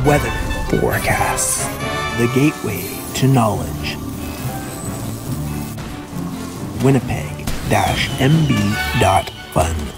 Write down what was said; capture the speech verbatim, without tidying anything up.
weather forecasts, the gateway to knowledge. Winnipeg M B dot Fun.